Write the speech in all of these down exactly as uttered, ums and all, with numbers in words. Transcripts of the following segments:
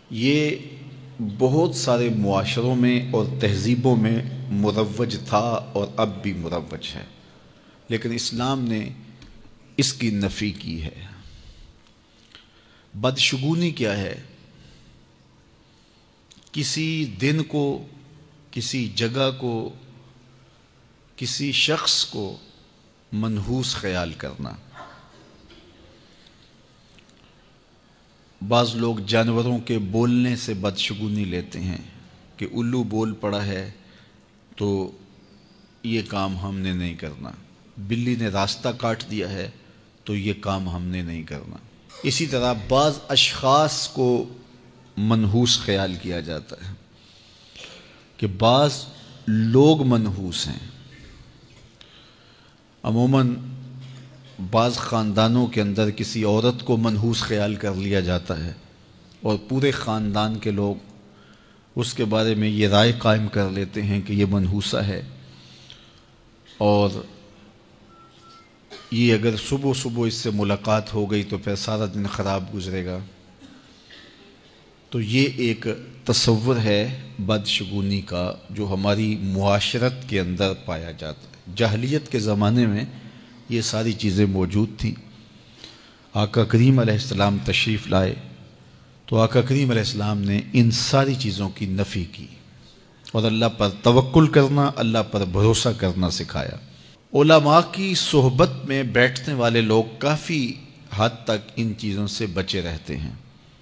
یہ بہت سارے معاشروں میں اور تہذیبوں میں مروج تھا اور اب بھی مروج ہے، لیکن اسلام نے اس کی نفی کی ہے۔ بدشگونی کیا ہے؟ کسی دن کو، کسی جگہ کو، کسی شخص کو منحوس خیال کرنا۔ بعض لوگ جانوروں کے بولنے سے بدشگونی لیتے ہیں کہ الو بول پڑا ہے تو یہ کام ہم نے نہیں کرنا، بلی نے راستہ کاٹ دیا ہے تو یہ کام ہم نے نہیں کرنا۔ اسی طرح بعض اشخاص کو منحوس خیال کیا جاتا ہے کہ بعض لوگ منحوس ہیں۔ عموماً بعض خاندانوں کے اندر کسی عورت کو منحوس خیال کر لیا جاتا ہے اور پورے خاندان کے لوگ اس کے بارے میں یہ رائے قائم کر لیتے ہیں کہ یہ منحوسہ ہے، اور یہ اگر صبح صبح اس سے ملاقات ہو گئی تو پھر سارا دن خراب گزرے گا۔ تو یہ ایک تصور ہے بدشگونی کا جو ہماری معاشرت کے اندر پایا جاتا ہے۔ جاہلیت کے زمانے میں یہ ساری چیزیں موجود تھیں۔ آقا کریم علیہ السلام تشریف لائے تو آقا کریم علیہ السلام نے ان ساری چیزوں کی نفی کی اور اللہ پر توکل کرنا، اللہ پر بھروسہ کرنا سکھایا۔ علماء کی صحبت میں بیٹھنے والے لوگ کافی حد تک ان چیزوں سے بچے رہتے ہیں۔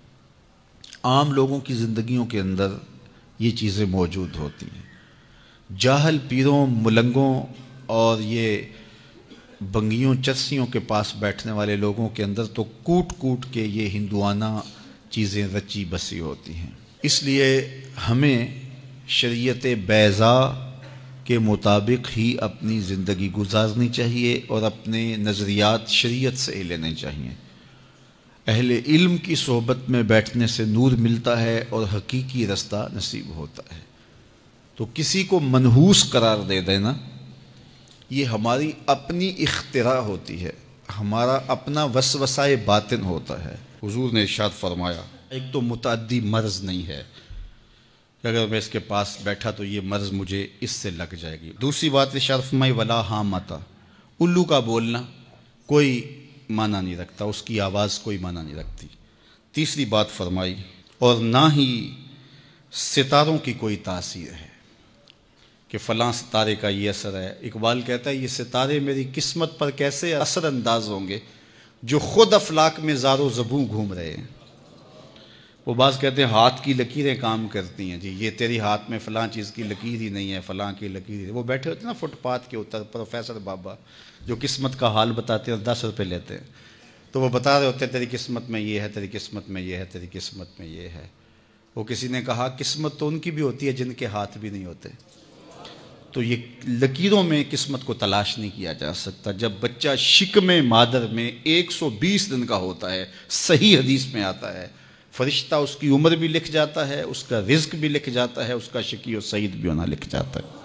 عام لوگوں کی زندگیوں کے اندر یہ چیزیں موجود ہوتی ہیں۔ جاہل پیروں، ملنگوں اور یہ بنگیوں چرسیوں کے پاس بیٹھنے والے لوگوں کے اندر تو کوٹ کوٹ کے یہ ہندوانہ چیزیں رچی بسی ہوتی ہیں۔ اس لیے ہمیں شریعت بیضاء کے مطابق ہی اپنی زندگی گزارنی چاہیے اور اپنے نظریات شریعت سے ہی لینے چاہیے۔ اہل علم کی صحبت میں بیٹھنے سے نور ملتا ہے اور حقیقی رستہ نصیب ہوتا ہے۔ تو کسی کو منحوس قرار دے دینا یہ ہماری اپنی اختراع ہوتی ہے، ہمارا اپنا وسوسہ باطن ہوتا ہے۔ حضور نے ارشاد فرمایا ایک تو متعدی مرض نہیں ہے کہ اگر میں اس کے پاس بیٹھا تو یہ مرض مجھے اس سے لگ جائے گی۔ دوسری بات ارشاد فرمائی ولا حامتا، الو کا بولنا کوئی معنی نہیں رکھتا، اس کی آواز کوئی معنی نہیں رکھتی۔ تیسری بات فرمائی اور نہ ہی ستاروں کی کوئی تاثیر ہے کہ فلاں ستارے کا یہ اثر ہے۔ اقبال کہتا ہے یہ ستارے میری قسمت پر کیسے اثر انداز ہوں گے جو خود افلاک میں زار و زبوں گھوم رہے ہیں۔ وہ بعض کہتے ہیں ہاتھ کی لکیریں کام کرتی ہیں، جی یہ تیری ہاتھ میں فلاں چیز کی لکیر ہی نہیں ہے، فلاں کی لکیر ہی۔ وہ بیٹھے ہوتے ہیں نا فٹ پاتھ کے اوپر پروفیسر بابا جو قسمت کا حال بتاتے ہیں اور دس روپے لیتے ہیں، تو وہ بتا رہے ہوتے ہیں تیری قسمت میں یہ ہے، تیری قسمت میں یہ ہے، تیری قسمت میں یہ ہے۔ وہ کسی نے کہا قسمت تو ان کی بھی ہوتی ہے جن کے ہاتھ بھی نہیں ہوتے۔ تو یہ لکیروں میں قسمت کو تلاش نہیں کیا جا سکتا۔ جب بچہ شکم مادر میں ایک سو بیس دن کا ہوتا ہے، صحیح حدیث میں آتا ہے، فرشتہ اس کی عمر بھی لکھ جاتا ہے، اس کا رزق بھی لکھ جاتا ہے، اس کا شقی و سعید بھی ہونا لکھ جاتا ہے۔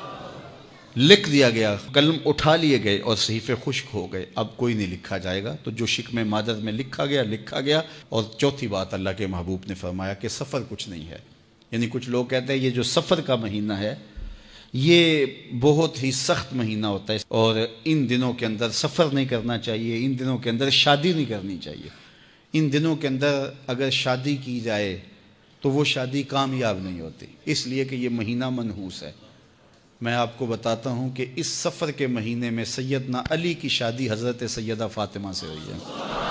لکھ دیا گیا، قلم اٹھا لیے گئے اور صحیفے خشک ہو گئے، اب کوئی نہیں لکھا جائے گا۔ تو جو شکم مادر میں لکھا گیا لکھا گیا۔ اور چوتھی بات اللہ کے محبوب نے فرمایا کہ سفر کچھ نہیں ہے۔ یعنی کچھ لوگ کہتے ہیں یہ جو سفر کا مہینہ ہے یہ بہت ہی سخت مہینہ ہوتا ہے اور ان دنوں کے اندر سفر نہیں کرنا چاہیے، ان دنوں کے اندر شادی نہیں کرنی چاہیے، ان دنوں کے اندر اگر شادی کی جائے تو وہ شادی کامیاب نہیں ہوتی، اس لیے کہ یہ مہینہ منحوس ہے۔ میں آپ کو بتاتا ہوں کہ اس سفر کے مہینے میں سیدنا علی کی شادی حضرت سیدہ فاطمہ سے ہوئی ہے۔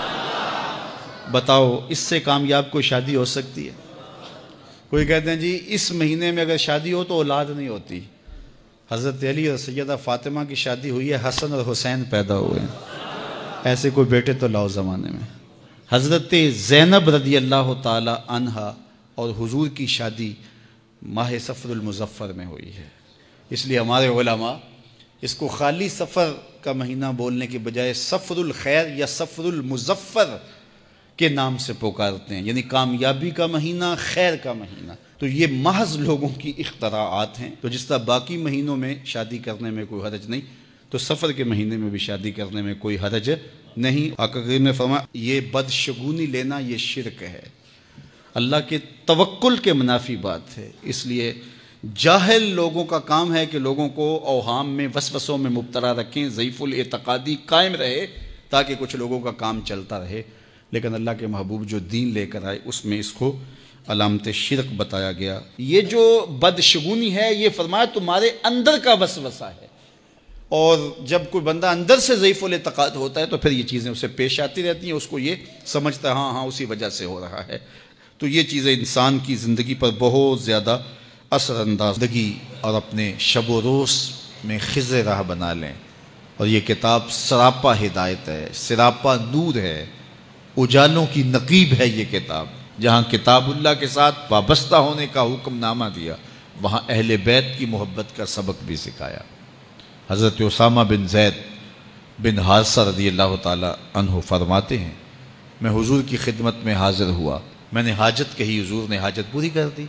بتاؤ اس سے کامیاب کوئی شادی ہو سکتی ہے؟ کوئی کہتے ہیں جی اس مہینے میں اگر شادی ہو تو اولاد نہیں ہوتی۔ حضرت علی اور سیدہ فاطمہ کی شادی ہوئی ہے، حسن اور حسین پیدا ہوئے ہیں، ایسے کوئی بیٹے تو لاؤ زمانے میں۔ حضرت زینب رضی اللہ تعالی عنہا اور حضور کی شادی ماہ صفر المظفر میں ہوئی ہے۔ اس لیے ہمارے علماء اس کو خالی سفر کا مہینہ بولنے کے بجائے صفر الخیر یا صفر المظفر کے نام سے پکارتے ہیں، یعنی کامیابی کا مہینہ، خیر کا مہینہ۔ تو یہ محض لوگوں کی اختراعات ہیں۔ تو جس طرح باقی مہینوں میں شادی کرنے میں کوئی حرج نہیں، تو سفر کے مہینے میں بھی شادی کرنے میں کوئی حرج نہیں۔ آقا کریم نے فرمایا یہ بدشگونی لینا یہ شرک ہے۔ اللہ کے توکل کے منافی بات ہے۔ اس لیے جاہل لوگوں کا کام ہے کہ لوگوں کو اوہام میں وسوسوں میں مبتلا رکھیں، ضعیف الاعتقادی قائم رہے تاکہ کچھ لوگوں کا کام چلتا رہے، لیکن اللہ کے محبوب جو دین لے کر آئے اس میں اس کو علامت شرک بتایا گیا۔ یہ جو بدشگونی ہے یہ فرمایا تمہارے اندر کا وسوسہ ہے، اور جب کوئی بندہ اندر سے ضعیف الاعتقاد ہوتا ہے تو پھر یہ چیزیں اسے پیش آتی رہتی ہیں، اس کو یہ سمجھتا ہے ہاں ہاں اسی وجہ سے ہو رہا ہے۔ تو یہ چیزیں انسان کی زندگی پر بہت زیادہ اثر انداز زندگی اور اپنے شب و روز میں خضر راہ بنا لیں۔ اور یہ کتاب سراپا ہدایت ہے، سراپا نور ہے، اجالوں کی نقیب ہے یہ کتاب۔ جہاں کتاب اللہ کے ساتھ وابستہ ہونے کا حکم نامہ دیا، وہاں اہل بیت کی محبت کا سبق بھی سکھایا۔ حضرت اسامہ بن زید بن حارثہ رضی اللہ تعالی عنہ فرماتے ہیں، میں حضور کی خدمت میں حاضر ہوا، میں نے حاجت کہی، حضور نے حاجت پوری کر دی،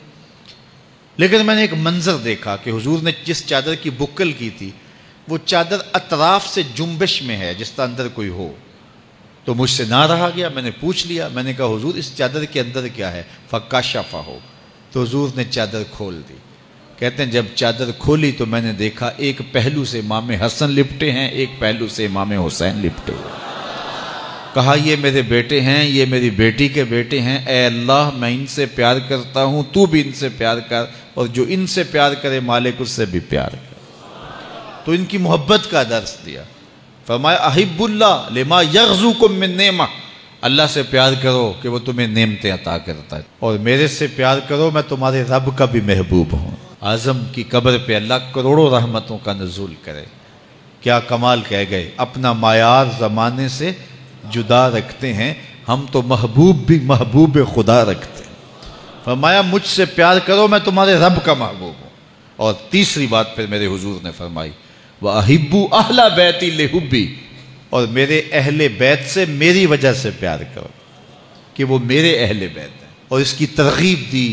لیکن میں نے ایک منظر دیکھا کہ حضور نے جس چادر کی بکل کی تھی وہ چادر اطراف سے جنبش میں ہے جس طرح اندر کوئی ہو۔ تو مجھ سے نہ رہا گیا، میں نے پوچھ لیا، میں نے کہا حضور اس چادر کے اندر کیا ہے؟ فکشفہ، تو حضور نے چادر کھول دی۔ کہتے ہیں جب چادر کھولی تو میں نے دیکھا ایک پہلو سے امام حسن لپٹے ہیں، ایک پہلو سے امام حسین لپٹے ہوئے۔ کہا یہ میرے بیٹے ہیں، یہ میری بیٹی کے بیٹے ہیں، اے اللہ میں ان سے پیار کرتا ہوں، تو بھی ان سے پیار کر، اور جو ان سے پیار کرے مالک اس سے بھی پیار کر۔ تو ان کی محبت کا درس دیا۔ فرمایا احب اللہ لما یغزوکم من نعمہ، اللہ سے پیار کرو کہ وہ تمہیں نعمتیں عطا کرتا ہے، اور میرے سے پیار کرو میں تمہارے رب کا بھی محبوب ہوں۔ اعظم کی قبر پہ اللہ کروڑوں رحمتوں کا نزول کرے، کیا کمال کہہ گئے، اپنا معیار زمانے سے جدا رکھتے ہیں، ہم تو محبوب بھی محبوب خدا رکھتے ہیں۔ فرمایا مجھ سے پیار کرو میں تمہارے رب کا محبوب ہوں۔ اور تیسری بات پھر میرے حضور نے فرمائی وَأَحِبُّ أَهْلَ بَيْتِي لِحُبِّي، اور میرے اہل بیت سے میری وجہ سے پیار کرو کہ وہ میرے اہل بیت ہیں، اور اس کی ترغیب دی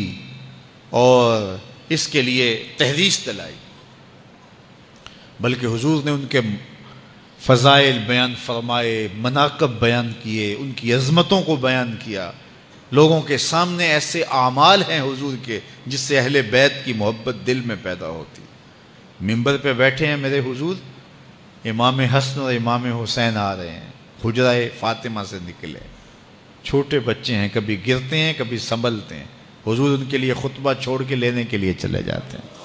اور اس کے لیے تحریص دلائی۔ بلکہ حضور نے ان کے فضائل بیان فرمائے، مناقب بیان کیے، ان کی عظمتوں کو بیان کیا۔ لوگوں کے سامنے ایسے اعمال ہیں حضور کے جس سے اہل بیت کی محبت دل میں پیدا ہوتی۔ منبر پہ بیٹھے ہیں میرے حضور، امام حسن اور امام حسین آ رہے ہیں، حجرہ فاطمہ سے نکلے، چھوٹے بچے ہیں، کبھی گرتے ہیں کبھی سنبھلتے ہیں، حضور ان کے لیے خطبہ چھوڑ کے لینے کے لیے چلے جاتے ہیں۔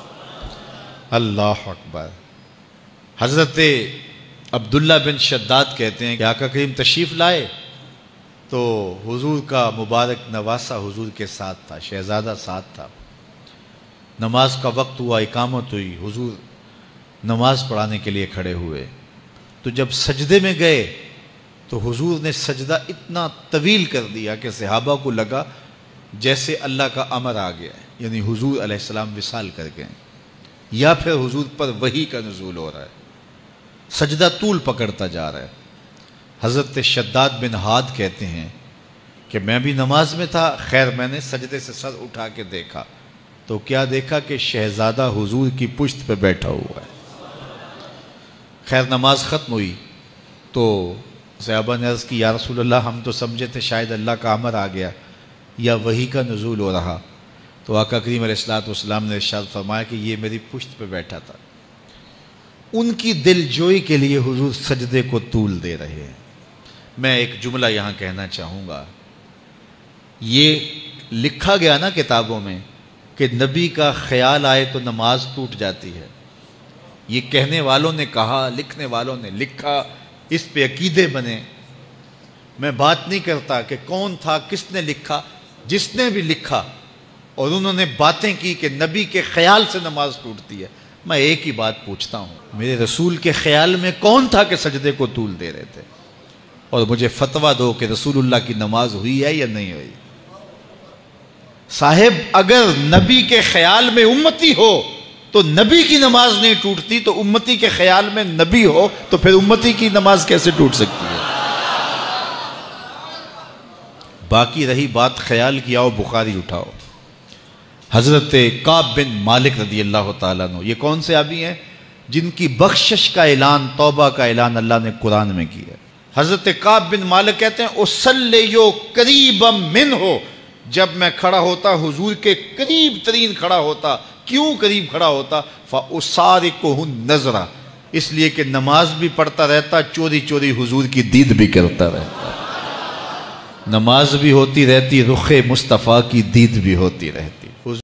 اللہ اکبر۔ حضرت عبداللہ بن شداد کہتے ہیں کہ آقا کریم تشریف لائے تو حضور کا مبارک نواسہ حضور کے ساتھ تھا، شہزادہ ساتھ تھا۔ نماز کا وقت ہوا، اقامت ہوئی، حضور نماز پڑھانے کے لیے کھڑے ہوئے، تو جب سجدے میں گئے تو حضور نے سجدہ اتنا طویل کر دیا کہ صحابہ کو لگا جیسے اللہ کا امر آ گیا ہے، یعنی حضور علیہ السلام وصال کر گئے یا پھر حضور پر وحی کا نزول ہو رہا ہے۔ سجدہ طول پکڑتا جا رہا ہے۔ حضرت شداد بن حاد کہتے ہیں کہ میں بھی نماز میں تھا، خیر میں نے سجدے سے سر اٹھا کے دیکھا تو کیا دیکھا کہ شہزادہ حضور کی پشت پہ بیٹھا ہوا ہے۔ خیر نماز ختم ہوئی تو صحابہ نے عرض کی یا رسول اللہ ہم تو سمجھے تھے شاید اللہ کا امر آ گیا یا وحی کا نزول ہو رہا، تو آقا کریم علیہ الصلوۃ والسلام نے ارشاد فرمایا کہ یہ میری پشت پہ بیٹھا تھا۔ ان کی دل جوئی کے لیے حضور سجدے کو طول دے رہے ہیں۔ میں ایک جملہ یہاں کہنا چاہوں گا، یہ لکھا گیا نا کتابوں میں کہ نبی کا خیال آئے تو نماز ٹوٹ جاتی ہے، یہ کہنے والوں نے کہا، لکھنے والوں نے لکھا، اس پہ عقیدے بنے۔ میں بات نہیں کرتا کہ کون تھا، کس نے لکھا، جس نے بھی لکھا اور انہوں نے باتیں کی کہ نبی کے خیال سے نماز ٹوٹتی ہے، میں ایک ہی بات پوچھتا ہوں، میرے رسول کے خیال میں کون تھا کہ سجدے کو طول دے رہے تھے؟ اور مجھے فتویٰ دو کہ رسول اللہ کی نماز ہوئی ہے یا نہیں ہوئی؟ صاحب اگر نبی کے خیال میں امتی ہو تو نبی کی نماز نہیں ٹوٹتی، تو امتی کے خیال میں نبی ہو تو پھر امتی کی نماز کیسے ٹوٹ سکتی ہے؟ باقی رہی بات خیال کی، آؤ بخاری اٹھاؤ۔ حضرت کعب بن مالک رضی اللہ تعالیٰ عنہ، یہ کون سے آبی ہیں جن کی بخشش کا اعلان، توبہ کا اعلان اللہ نے قرآن میں کیا ہے۔ حضرت کعب بن مالک کہتے ہیں اصلیو قریبا منہ، جب میں کھڑا ہوتا حضور کے قریب ترین کھڑا ہوتا. کیوں قریب کھڑا ہوتا؟ فَأُسَارِقُهُ النَّظْرَ، اس لیے کہ نماز بھی پڑھتا رہتا، چوری چوری حضور کی دید بھی کرتا رہتا. نماز بھی ہوتی رہتی، رخ مصطفیٰ کی دید بھی ہوتی رہتی.